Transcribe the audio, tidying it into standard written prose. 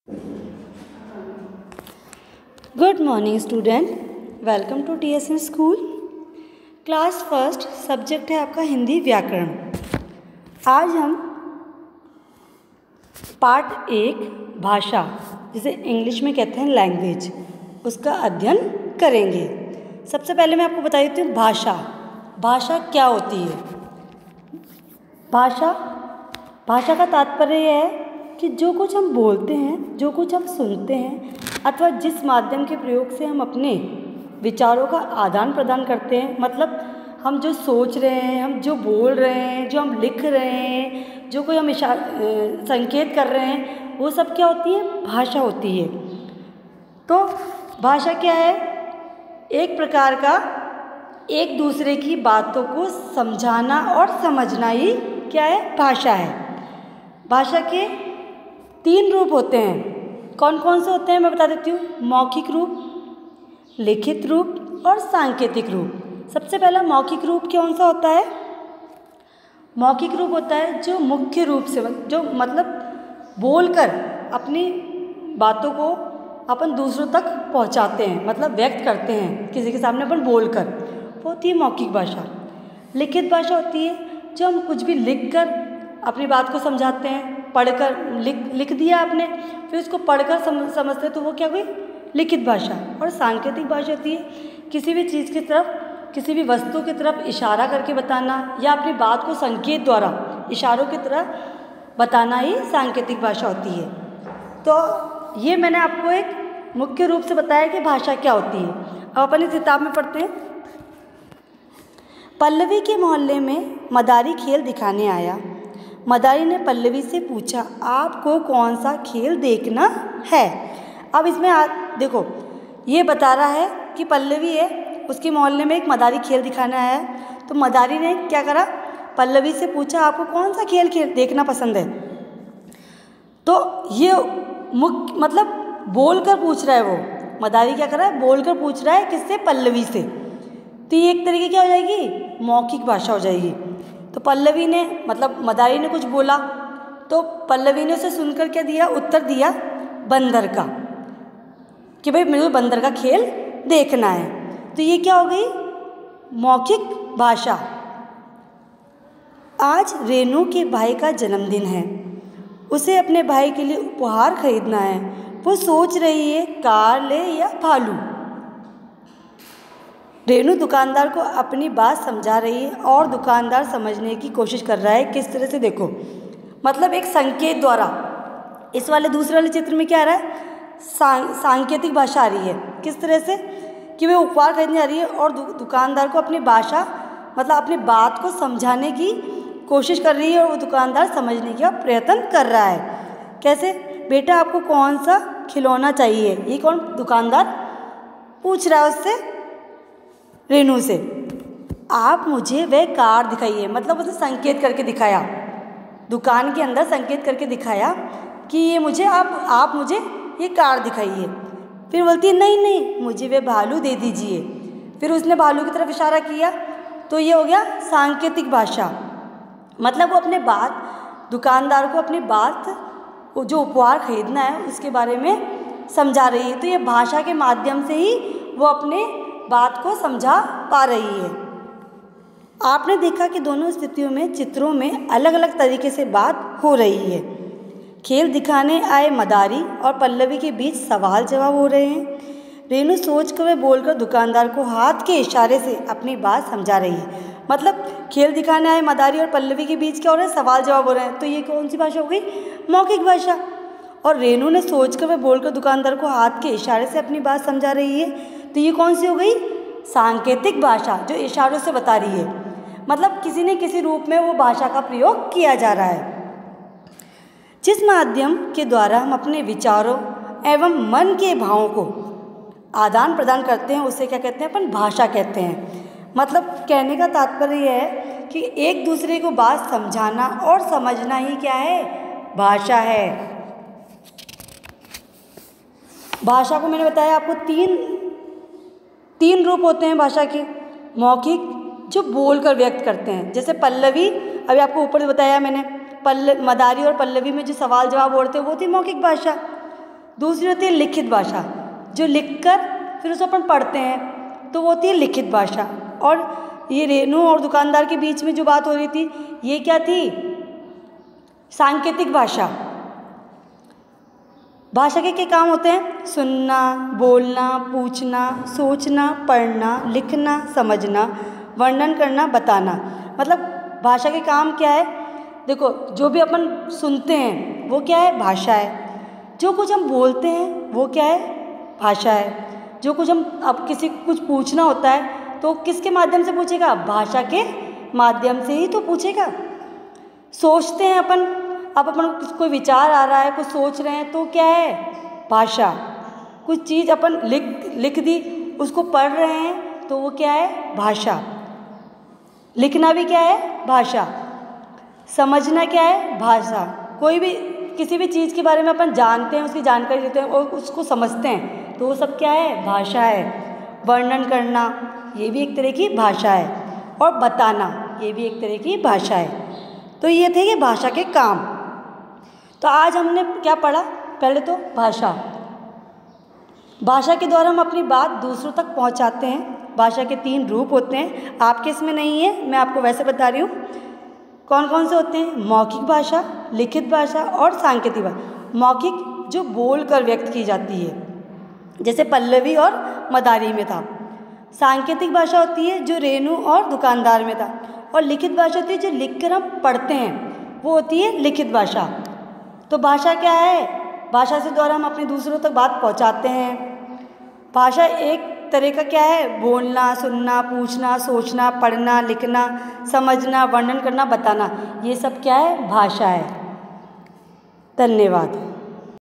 Good morning student, welcome to TSN school. Class first, subject है आपका हिंदी व्याकरण। आज हम पार्ट 1 भाषा, जिसे इंग्लिश में कहते हैं लैंग्वेज, उसका अध्ययन करेंगे। सबसे पहले मैं आपको बता देती हूँ भाषा क्या होती है। भाषा का तात्पर्य यह है कि जो कुछ हम बोलते हैं, जो कुछ हम सुनते हैं, अथवा जिस माध्यम के प्रयोग से हम अपने विचारों का आदान प्रदान करते हैं, मतलब हम जो सोच रहे हैं, हम जो बोल रहे हैं, जो हम लिख रहे हैं, जो कोई हम संकेत कर रहे हैं, वो सब क्या होती है? भाषा होती है। तो भाषा क्या है? एक प्रकार का एक दूसरे की बातों को समझाना और समझना ही क्या है? भाषा है। भाषा के 3 रूप होते हैं। कौन कौन से होते हैं मैं बता देती हूँ। मौखिक रूप, लिखित रूप और सांकेतिक रूप। सबसे पहला मौखिक रूप कौन सा होता है? मौखिक रूप होता है जो मुख्य रूप से, जो मतलब बोलकर अपनी बातों को अपन दूसरों तक पहुंचाते हैं, मतलब व्यक्त करते हैं किसी के सामने अपन बोलकर, वो होती है मौखिक भाषा। लिखित भाषा होती है जो हम कुछ भी लिखकर अपनी बात को समझाते हैं। पढ़कर लिख दिया आपने, फिर उसको पढ़कर समझते, तो वो क्या हुई? लिखित भाषा। और सांकेतिक भाषा होती है किसी भी चीज़ की तरफ, किसी भी वस्तु की तरफ इशारा करके बताना, या अपनी बात को संकेत द्वारा इशारों की तरह बताना ही सांकेतिक भाषा होती है। तो ये मैंने आपको एक मुख्य रूप से बताया कि भाषा क्या होती है। अब अपन इस किताब में पढ़ते हैं। पल्लवी के मोहल्ले में मदारी खेल दिखाने आया। मदारी ने पल्लवी से पूछा, आपको कौन सा खेल देखना है? अब इसमें देखो, ये बता रहा है कि पल्लवी है, उसके मोहल्ले में एक मदारी खेल दिखाने आया है। तो मदारी ने क्या करा? पल्लवी से पूछा, आपको कौन सा खेल देखना पसंद है? तो ये मतलब बोलकर पूछ रहा है वो। मदारी क्या कर रहा है? बोलकर पूछ रहा है। किससे? पल्लवी से। तो ये एक तरीके क्या हो जाएगी? मौखिक भाषा हो जाएगी। तो पल्लवी ने, मतलब मदारी ने कुछ बोला, तो पल्लवी ने उसे सुनकर क्या दिया? उत्तर दिया बंदर का, कि भाई मुझे बंदर का खेल देखना है। तो ये क्या हो गई? मौखिक भाषा। आज रेनू के भाई का जन्मदिन है। उसे अपने भाई के लिए उपहार खरीदना है। वो सोच रही है कार ले या भालू। रेनू दुकानदार को अपनी बात समझा रही है और दुकानदार समझने की कोशिश कर रहा है। किस तरह से? देखो, मतलब एक संकेत द्वारा। इस वाले दूसरे वाले चित्र में क्या आ रहा है? सांकेतिक भाषा आ रही है। किस तरह से? कि वह उपहार खरीदने आ रही है और दुकानदार को अपनी भाषा, मतलब अपनी बात को समझाने की कोशिश कर रही है, और वो दुकानदार समझने का प्रयत्न कर रहा है। कैसे? बेटा, आपको कौन सा खिलौना चाहिए? ये कौन? दुकानदार पूछ रहा है उससे, रेनू से। आप मुझे वह कार दिखाइए, मतलब उसने संकेत करके दिखाया, दुकान के अंदर संकेत करके दिखाया कि ये मुझे आप मुझे ये कार दिखाइए। फिर बोलती है, नहीं, मुझे वह भालू दे दीजिए। फिर उसने भालू की तरफ इशारा किया। तो ये हो गया सांकेतिक भाषा। मतलब वो अपने बात, दुकानदार को अपनी बात, जो उपहार खरीदना है उसके बारे में समझा रही है। तो ये भाषा के माध्यम से ही वो अपने बात को समझा पा रही है। आपने देखा कि दोनों स्थितियों में, चित्रों में अलग अलग तरीके से बात हो रही है। खेल दिखाने आए मदारी और पल्लवी के बीच सवाल जवाब हो रहे हैं। रेनू सोचकर व बोलकर दुकानदार को हाथ के इशारे से अपनी बात समझा रही है। मतलब खेल दिखाने आए मदारी और पल्लवी के बीच क्या हो रहा है? सवाल जवाब हो रहे हैं। तो ये कौन सी भाषा हो गई? मौखिक भाषा। और रेनू ने सोचकर व बोलकर दुकानदार को हाथ के इशारे से अपनी बात समझा रही है। तो ये कौन सी हो गई? सांकेतिक भाषा, जो इशारों से बता रही है। मतलब किसी न किसी रूप में वो भाषा का प्रयोग किया जा रहा है। जिस माध्यम के द्वारा हम अपने विचारों एवं मन के भावों को आदान प्रदान करते हैं, उसे क्या कहते हैं? अपन भाषा कहते हैं। मतलब कहने का तात्पर्य यह है कि एक दूसरे को बात समझाना और समझना ही क्या है? भाषा है। भाषा को मैंने बताया आपको तीन रूप होते हैं भाषा के। मौखिक, जो बोलकर व्यक्त करते हैं, जैसे पल्लवी, अभी आपको ऊपर बताया मैंने, मदारी और पल्लवी में जो सवाल जवाब होते हैं वो थी मौखिक भाषा। दूसरी होती है लिखित भाषा, जो लिखकर फिर उसे अपन पढ़ते हैं, तो वो होती है लिखित भाषा। और ये रेनू और दुकानदार के बीच में जो बात हो रही थी, ये क्या थी? सांकेतिक भाषा। भाषा के क्या काम होते हैं? सुनना, बोलना, पूछना, सोचना, पढ़ना, लिखना, समझना, वर्णन करना, बताना। मतलब भाषा के काम क्या है? देखो, जो भी अपन सुनते हैं वो क्या है? भाषा है। जो कुछ हम बोलते हैं वो क्या है? भाषा है। जो कुछ हम अब किसी को कुछ पूछना होता है तो किसके माध्यम से पूछेगा? भाषा के माध्यम से ही तो पूछेगा। सोचते हैं अपन, अब अपन कोई विचार आ रहा है, कुछ सोच रहे हैं, तो क्या है? भाषा। कुछ चीज़ अपन लिख दी, उसको पढ़ रहे हैं, तो वो क्या है? भाषा। लिखना भी क्या है? भाषा। समझना क्या है? भाषा। कोई भी किसी भी चीज़ के बारे में अपन जानते हैं, उसकी जानकारी लेते हैं और उसको समझते हैं, तो वो सब क्या है? भाषा है। वर्णन करना, ये भी एक तरह की भाषा है। और बताना, ये भी एक तरह की भाषा है। तो ये थे कि भाषा के काम। तो आज हमने क्या पढ़ा? पहले तो भाषा। भाषा के द्वारा हम अपनी बात दूसरों तक पहुंचाते हैं। भाषा के 3 रूप होते हैं, आपके इसमें नहीं है, मैं आपको वैसे बता रही हूँ। कौन कौन से होते हैं? मौखिक भाषा, लिखित भाषा और सांकेतिक भाषा। मौखिक जो बोलकर व्यक्त की जाती है, जैसे पल्लवी और मदारी में था। सांकेतिक भाषा होती है जो रेनू और दुकानदार में था। और लिखित भाषा होती है जो लिखकर हम पढ़ते हैं, वो होती है लिखित भाषा। तो भाषा क्या है? भाषा से द्वारा हम अपने दूसरों तक बात पहुंचाते हैं। भाषा एक तरह का क्या है? बोलना, सुनना, पूछना, सोचना, पढ़ना, लिखना, समझना, वर्णन करना, बताना, ये सब क्या है? भाषा है। धन्यवाद।